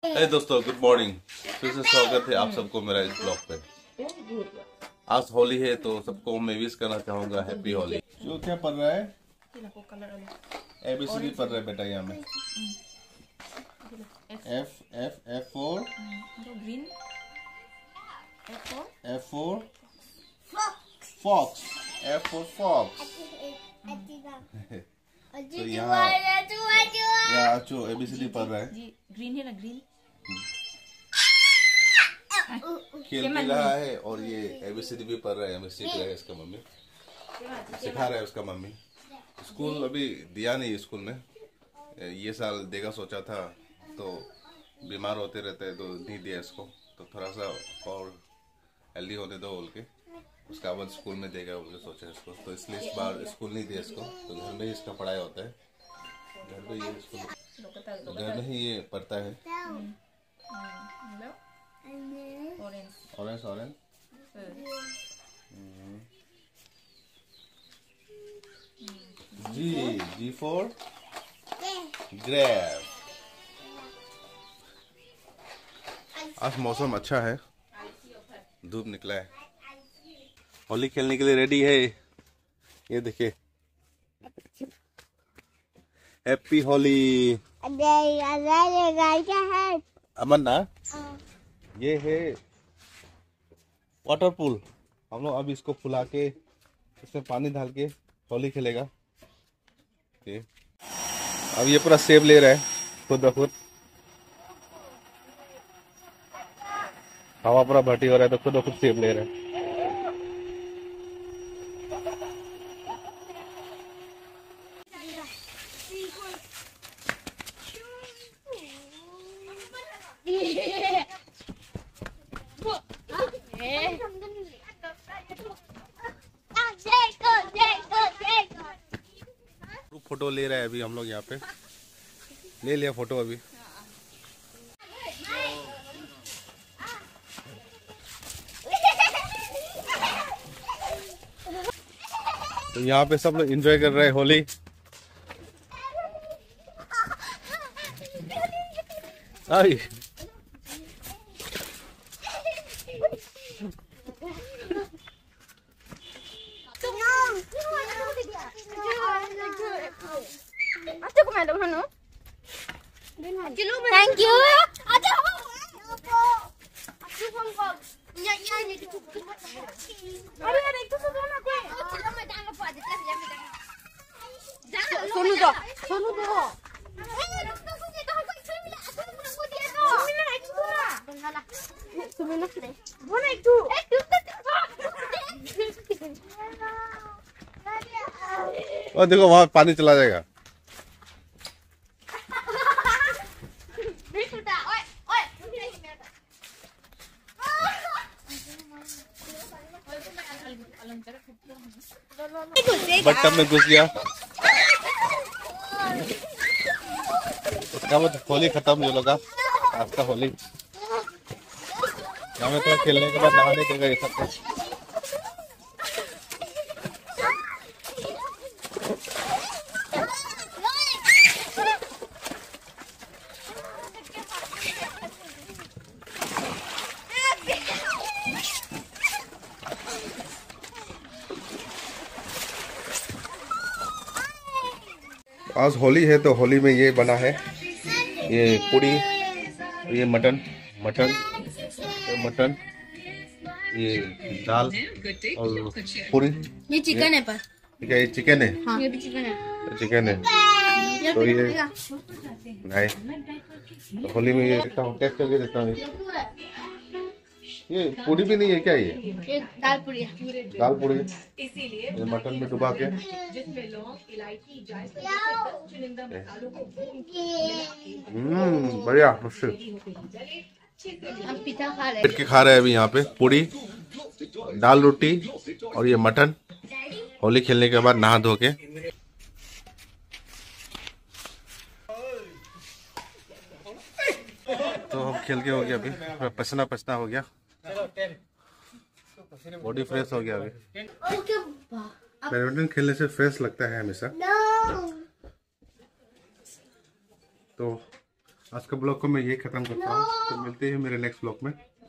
हे दोस्तों, good morning. फिर से स्वागत है आप सबको मेरा इस ब्लॉग पे। आज होली है तो सबको मैं विश करना चाहूंगा हैप्पी होली। जो क्या पढ़ रहा है? ABCD पढ़ रहा है बेटा। यहाँ में F for green, F for fox, F for fox। तो यहाँ अच्छो ABCD पढ़ रहा है। ग्रीन है ना, ग्रीन खेल भी रहा है और ये ABCD भी पढ़ रहा है। हमें सीख रहा है इसका मम्मी, सिखा रहा है उसका मम्मी। स्कूल अभी दिया नहीं, स्कूल में ये साल देगा सोचा था, तो बीमार होते रहते हैं तो नहीं दिया इसको। तो थोड़ा सा और हेल्दी होने दो बोल के उसका बाद स्कूल में देगा बोल के सोचा इसको। तो इसलिए इस बार स्कूल नहीं दिया इसको, तो घर में ही इसका पढ़ाई होता है। घर में ये स्कूल, घर में ही ये पढ़ता है। Orange orange G for grape. आज मौसम अच्छा है, धूप निकला है। होली खेलने के लिए रेडी है। ये देखिए, हैप्पी होली। अमन ना, ये है वाटर पूल। हम लोग अभी इसको फुला के इसमें पानी डाल के होली खेलेगा। अब ये पूरा सेब ले रहा है खुद ब खुद। हवा पूरा भट्टी हो रहा है तो खुद ब खुद सेब ले रहा है। फोटो ले रहा है अभी हम लोग। यहाँ पे ले लिया फोटो अभी। तो यहाँ पे सब लोग एंजॉय कर रहे हैं होली। आई Thank you. और देखो वहां पानी चला जाएगा। बट्टम में घुस गया। उसका बाद होली खत्म। जो लोग आपका होली हमें थोड़ा खेलने के बाद नहाने देगा ये सब। आज होली है तो होली में ये बना है, ये पूड़ी, ये मटन, ये दाल और पूरी। ये चिकन है पर। ठीक है, ये चिकन है। हाँ, ये भी चिकन है। चिकन है तो ये नहीं। तो होली में ये टेस्ट करके देता हूँ। ये पूरी भी नहीं है क्या? ये दाल पूरी है। दाल पूरी ये मटन में डुबा के। बढ़िया। हम पिता खा रहे बैठ के खा रहे हैं अभी यहाँ पे पूरी, दाल रोटी और ये मटन। होली खेलने के बाद नहा धो के। तो हम खेल के हो गया, अभी पसीना पसीना हो गया, बॉडी फ्रेश हो गया। अभी बैडमिंटन खेलने से फ्रेश लगता है हमेशा। तो आज का ब्लॉग को मैं ये खत्म करता हूँ, तो मिलते हैं मेरे नेक्स्ट ब्लॉग में।